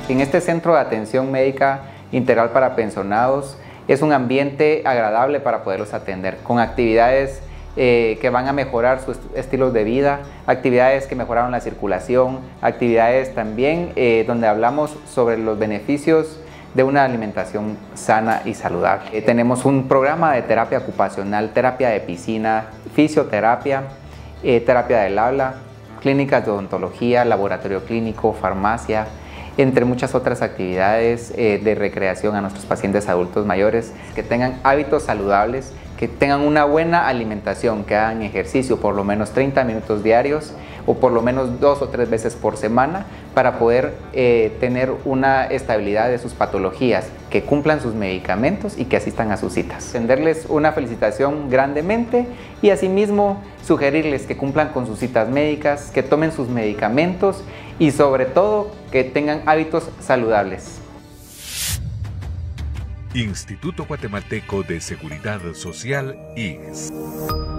En este centro de atención médica integral para pensionados es un ambiente agradable para poderlos atender, con actividades que van a mejorar sus estilos de vida, actividades que mejoraron la circulación, actividades también donde hablamos sobre los beneficios de una alimentación sana y saludable. Tenemos un programa de terapia ocupacional, terapia de piscina, fisioterapia, terapia del habla, clínicas de odontología, laboratorio clínico, farmacia, entre muchas otras actividades de recreación a nuestros pacientes adultos mayores, que tengan hábitos saludables, que tengan una buena alimentación, que hagan ejercicio por lo menos 30 minutos diarios o por lo menos 2 o 3 veces por semana para poder tener una estabilidad de sus patologías, que cumplan sus medicamentos y que asistan a sus citas. Tenderles una felicitación grandemente y asimismo sugerirles que cumplan con sus citas médicas, que tomen sus medicamentos y sobre todo que tengan hábitos saludables. Instituto Guatemalteco de Seguridad Social, IGS.